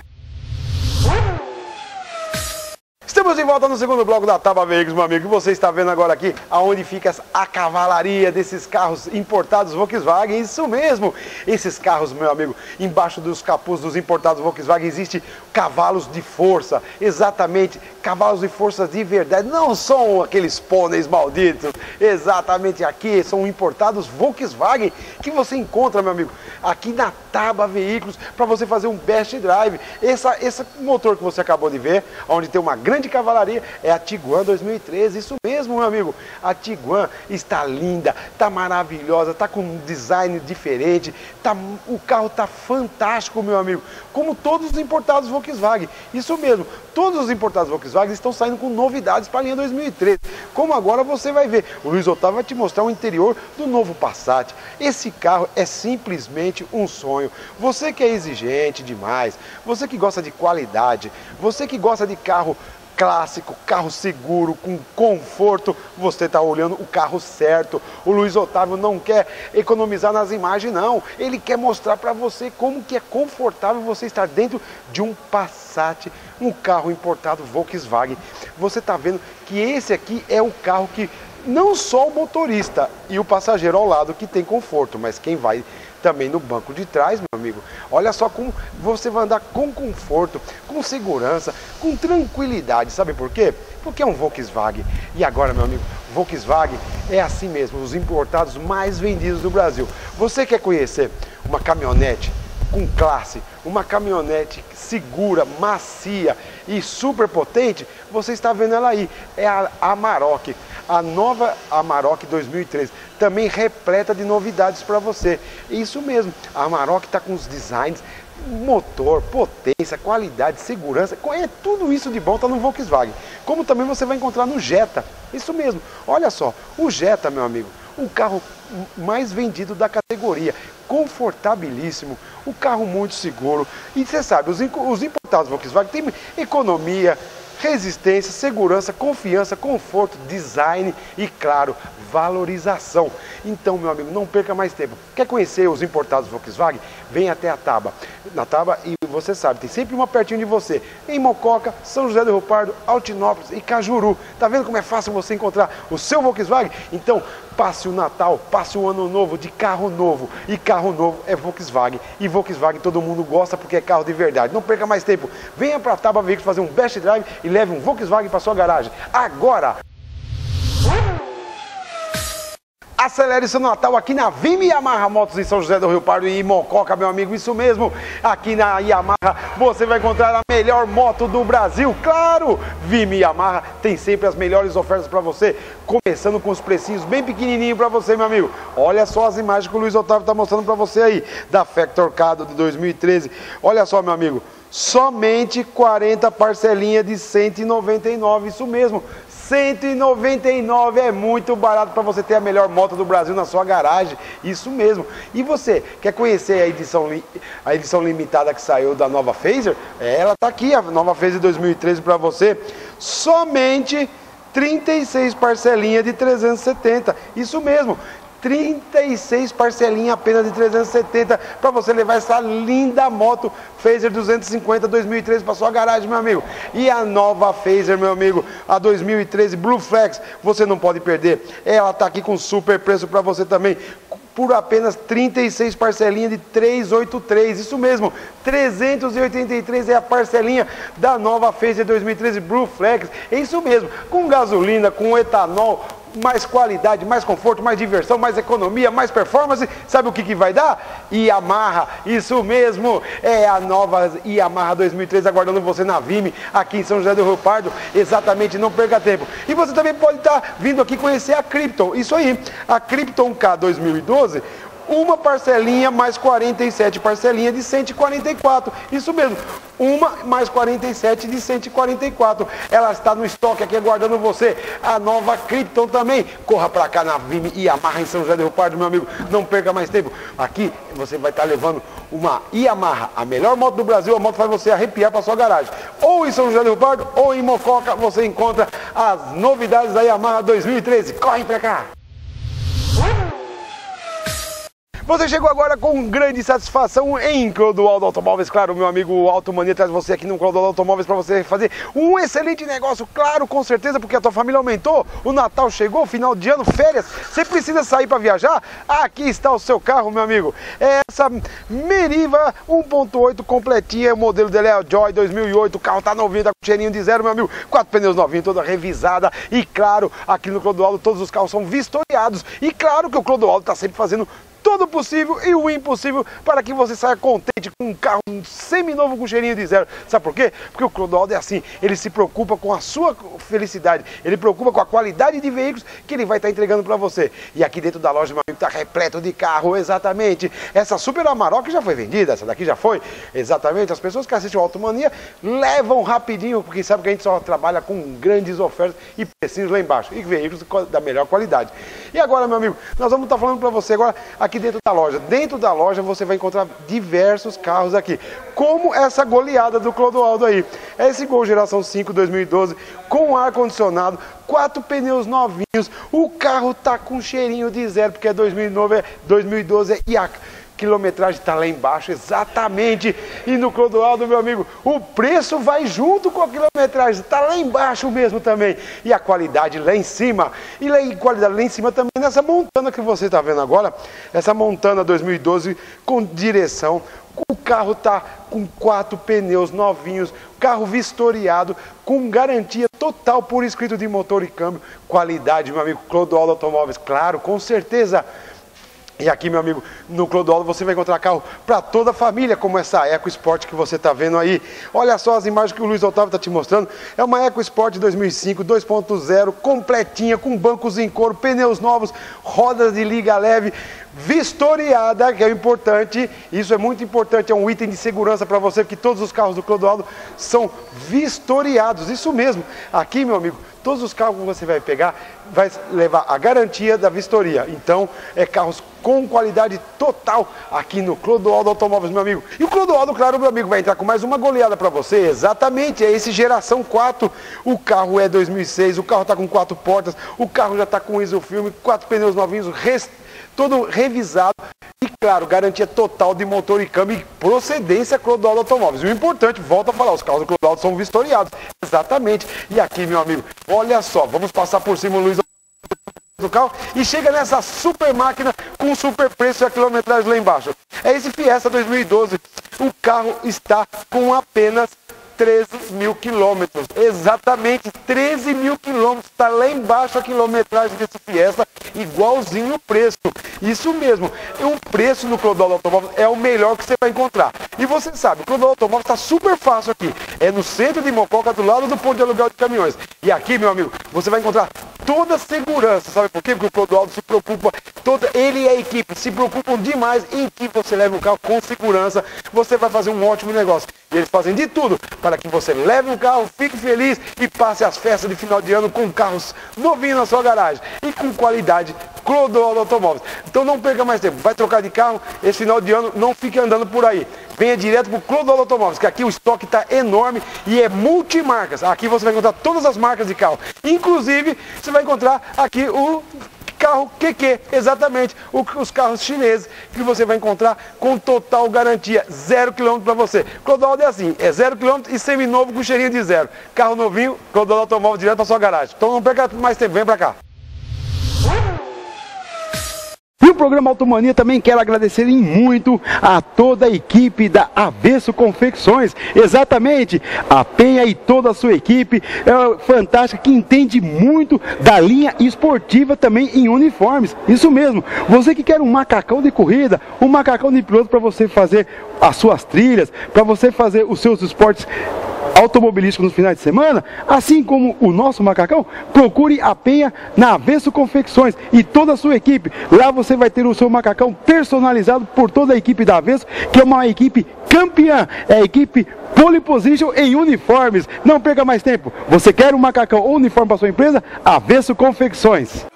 Estamos de volta no segundo bloco da Taba Veículos, meu amigo, que você está vendo agora aqui, aonde fica a cavalaria desses carros importados Volkswagen. Isso mesmo, esses carros, meu amigo, embaixo dos capuz dos importados Volkswagen existe cavalos de força, exatamente, cavalos de força de verdade, não são aqueles pôneis malditos, exatamente, aqui são importados Volkswagen que você encontra, meu amigo, aqui na Taba Veículos, para você fazer um best drive. Essa, esse motor que você acabou de ver, onde tem uma grande cavalaria, é a Tiguan dois mil e treze, isso mesmo, meu amigo, a Tiguan está linda, está maravilhosa, está com um design diferente, tá, o carro está fantástico, meu amigo, como todos os importados Volkswagen, isso mesmo, todos os importados Volkswagen estão saindo com novidades para a linha dois mil e treze, como agora você vai ver, o Luiz Otávio vai te mostrar o interior do novo Passat. Esse carro é simplesmente um sonho, você que é exigente demais, você que gosta de qualidade, você que gosta de carro clássico, carro seguro, com conforto, você está olhando o carro certo. O Luiz Otávio não quer economizar nas imagens, não. Ele quer mostrar para você como que é confortável você estar dentro de um Passat, um carro importado Volkswagen. Você está vendo que esse aqui é o carro que não só o motorista e o passageiro ao lado que tem conforto, mas quem vai também no banco de trás, meu amigo, olha só como você vai andar com conforto, com segurança, com tranquilidade. Sabe por quê? Porque é um Volkswagen. E agora, meu amigo, Volkswagen é assim mesmo, os importados mais vendidos do Brasil. Você quer conhecer uma caminhonete com classe, uma caminhonete segura, macia e super potente? Você está vendo ela aí, é a Amarok. A nova Amarok dois mil e treze, também repleta de novidades para você. Isso mesmo, a Amarok está com os designs, motor, potência, qualidade, segurança, é tudo isso de bom está no Volkswagen. Como também você vai encontrar no Jetta, isso mesmo. Olha só, o Jetta, meu amigo, o carro mais vendido da categoria, confortabilíssimo, o carro muito seguro. E você sabe, os, os importados Volkswagen têm economia, resistência, segurança, confiança, conforto, design e, claro, valorização. Então, meu amigo, não perca mais tempo. Quer conhecer os importados Volkswagen? Vem até a Taba. Na Taba, e você sabe, tem sempre uma pertinho de você. Em Mococa, São José do Rio Pardo, Altinópolis e Cajuru. Tá vendo como é fácil você encontrar o seu Volkswagen? Então, passe o Natal, passe o Ano Novo de carro novo. E carro novo é Volkswagen. E Volkswagen todo mundo gosta porque é carro de verdade. Não perca mais tempo. Venha para a Taba Veículos fazer um best drive e leve um Volkswagen para sua garagem. Agora! Acelere seu Natal aqui na Vime Yamaha Motos em São José do Rio Pardo e Mococa, meu amigo, isso mesmo. Aqui na Yamaha você vai encontrar a melhor moto do Brasil, claro! Vime Yamaha tem sempre as melhores ofertas para você, começando com os precinhos bem pequenininhos para você, meu amigo. Olha só as imagens que o Luiz Otávio está mostrando para você aí, da Factor Cado de dois mil e treze. Olha só, meu amigo, somente quarenta parcelinhas de cento e noventa e nove, isso mesmo. cento e noventa e nove é muito barato para você ter a melhor moto do Brasil na sua garagem, isso mesmo. E você, quer conhecer a edição, a edição limitada que saiu da nova Fazer? Ela está aqui, a nova Fazer dois mil e treze para você, somente trinta e seis parcelinhas de trezentos e setenta. Isso mesmo. trinta e seis parcelinhas apenas de trezentos e setenta para você levar essa linda moto Fazer duzentos e cinquenta dois mil e treze para sua garagem, meu amigo. E a nova Fazer, meu amigo, a dois mil e treze Blue Flex, você não pode perder. Ela tá aqui com super preço para você também, por apenas trinta e seis parcelinhas de trezentos e oitenta e três, isso mesmo, trezentos e oitenta e três é a parcelinha da nova Fazer dois mil e treze Blue Flex, é isso mesmo, com gasolina, com etanol, mais qualidade, mais conforto, mais diversão, mais economia, mais performance. Sabe o que, que vai dar? Yamaha, isso mesmo, é a nova Yamaha dois mil e treze aguardando você na Vime, aqui em São José do Rio Pardo. Exatamente, não perca tempo. E você também pode estar vindo aqui conhecer a Krypton, isso aí, a Krypton K dois mil e doze, uma parcelinha mais quarenta e sete parcelinhas de cento e quarenta e quatro, isso mesmo, uma mais quarenta e sete de cento e quarenta e quatro, ela está no estoque aqui aguardando você, a nova Krypton também. Corra para cá na Vime e Yamaha em São José do Rio Pardo, meu amigo, não perca mais tempo, aqui você vai estar levando uma Yamaha, a melhor moto do Brasil, a moto faz você arrepiar para sua garagem, ou em São José do Rio Pardo, ou em Mococa, você encontra as novidades da Yamaha dois mil e treze, corre para cá! Você chegou agora com grande satisfação em Clodoaldo Automóveis, claro, meu amigo Automania traz você aqui no Clodoaldo Automóveis para você fazer um excelente negócio, claro, com certeza, porque a tua família aumentou, o Natal chegou, final de ano, férias, você precisa sair para viajar? Aqui está o seu carro, meu amigo, é essa Meriva um ponto oito completinha, o modelo dele é o Joy dois mil e oito, o carro tá novinho, tá com cheirinho de zero, meu amigo, quatro pneus novinhos, toda revisada, e claro, aqui no Clodoaldo todos os carros são vistoriados, e claro que o Clodoaldo está sempre fazendo todo o possível e o impossível para que você saia contente com um carro seminovo com cheirinho de zero. Sabe por quê? Porque o Clodoaldo é assim, ele se preocupa com a sua felicidade, ele preocupa com a qualidade de veículos que ele vai estar entregando para você. E aqui dentro da loja, meu amigo, está repleto de carro, exatamente. Essa Super Amarok já foi vendida, essa daqui já foi, exatamente. As pessoas que assistem o Automania levam rapidinho, porque sabe que a gente só trabalha com grandes ofertas e precinhos lá embaixo, e veículos da melhor qualidade. E agora, meu amigo, nós vamos estar falando para você agora aqui dentro da loja. Dentro da loja você vai encontrar diversos carros aqui, como essa goleada do Clodoaldo aí. Esse Gol Geração cinco dois mil e doze com ar-condicionado, quatro pneus novinhos, o carro tá com cheirinho de zero, porque é dois mil e nove, é dois mil e doze e a quilometragem está lá embaixo, exatamente. E no Clodoaldo, meu amigo, o preço vai junto com a quilometragem, está lá embaixo mesmo também. E a qualidade lá em cima. E lá, e qualidade lá em cima também nessa Montana que você está vendo agora. Essa Montana dois mil e doze com direção. O carro está com quatro pneus novinhos, carro vistoriado, com garantia total por escrito de motor e câmbio. Qualidade, meu amigo, Clodoaldo Automóveis, claro, com certeza. E aqui, meu amigo, no Clodoaldo você vai encontrar carro para toda a família, como essa EcoSport que você está vendo aí. Olha só as imagens que o Luiz Otávio está te mostrando. É uma EcoSport dois mil e cinco, dois ponto zero, completinha, com bancos em couro, pneus novos, rodas de liga leve, vistoriada, que é importante. Isso é muito importante, é um item de segurança para você, porque todos os carros do Clodoaldo são vistoriados. Isso mesmo. Aqui, meu amigo, todos os carros que você vai pegar vai levar a garantia da vistoria. Então, é carros com qualidade total aqui no Clodoaldo Automóveis, meu amigo. E o Clodoaldo, claro, meu amigo, vai entrar com mais uma goleada para você. Exatamente, é esse geração quatro. O carro é dois mil e seis, o carro está com quatro portas, o carro já está com isofilme, quatro pneus novinhos, rest... todo revisado. E claro, garantia total de motor e câmbio e procedência Clodoaldo Automóveis. E o importante, volta a falar, os carros do Clodoaldo são vistoriados. Exatamente. E aqui, meu amigo, olha só, vamos passar por cima o Luiz do carro e chega nessa super máquina com super preço e a quilometragem lá embaixo. É esse Fiesta dois mil e doze. O carro está com apenas treze mil quilômetros, exatamente treze mil quilômetros, está lá embaixo a quilometragem desse Fiesta, igualzinho o preço, isso mesmo, o preço no Clodoaldo Automóveis é o melhor que você vai encontrar, e você sabe, o Clodoaldo Automóveis está super fácil aqui, é no centro de Mococa, do lado do ponto de aluguel de caminhões, e aqui, meu amigo, você vai encontrar toda a segurança, sabe por quê? Porque o Clodoaldo se preocupa, toda, ele e a equipe se preocupam demais em que você leve o carro com segurança, você vai fazer um ótimo negócio, e eles fazem de tudo para que você leve um carro, fique feliz e passe as festas de final de ano com carros novinhos na sua garagem e com qualidade Clodoaldo Automóveis. Então não perca mais tempo, vai trocar de carro, esse final de ano não fique andando por aí. Venha direto para o Clodoaldo Automóveis, que aqui o estoque está enorme e é multimarcas. Aqui você vai encontrar todas as marcas de carro. Inclusive, você vai encontrar aqui o carro Q Q, exatamente, os carros chineses que você vai encontrar com total garantia, zero quilômetro para você. Clodoaldo é assim, é zero quilômetro e seminovo com cheirinho de zero. Carro novinho, Clodoaldo Automóvel direto para sua garagem. Então não perca mais tempo, vem para cá. E o programa Automania também quero agradecer muito a toda a equipe da Avesso Confecções. Exatamente, a Penha e toda a sua equipe é fantástica, que entende muito da linha esportiva também em uniformes. Isso mesmo, você que quer um macacão de corrida, um macacão de piloto para você fazer as suas trilhas, para você fazer os seus esportes automobilístico nos finais de semana, assim como o nosso macacão, procure a Penha na Avesso Confecções e toda a sua equipe. Lá você vai ter o seu macacão personalizado por toda a equipe da Avesso, que é uma equipe campeã, é a equipe pole position em uniformes. Não perca mais tempo. Você quer um macacão ou uniforme para sua empresa? Avesso Confecções.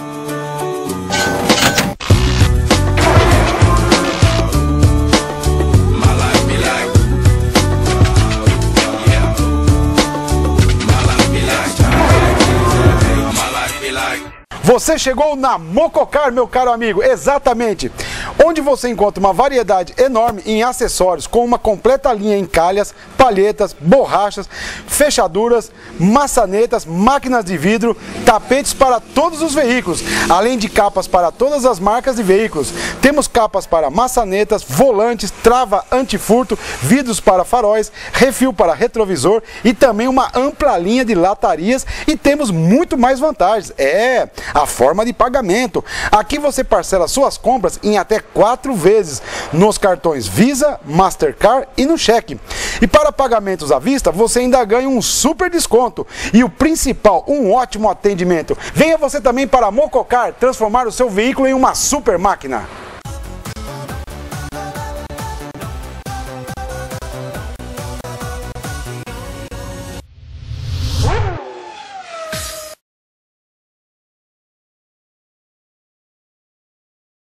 Você chegou na Mococar, meu caro amigo, exatamente, onde você encontra uma variedade enorme em acessórios, com uma completa linha em calhas, palhetas, borrachas, fechaduras, maçanetas, máquinas de vidro, tapetes para todos os veículos, além de capas para todas as marcas de veículos. Temos capas para maçanetas, volantes, trava antifurto, vidros para faróis, refil para retrovisor e também uma ampla linha de latarias, e temos muito mais vantagens. É a forma de pagamento. Aqui você parcela suas compras em até quatro vezes nos cartões Visa, Mastercard e no cheque. E para pagamentos à vista, você ainda ganha um super desconto. E o principal, um ótimo atendimento. Venha você também para a Mococar transformar o seu veículo em uma super máquina.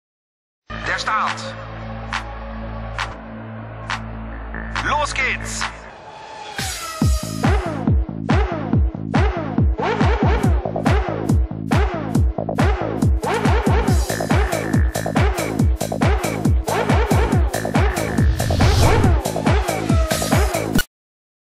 Der Start. Los geht's.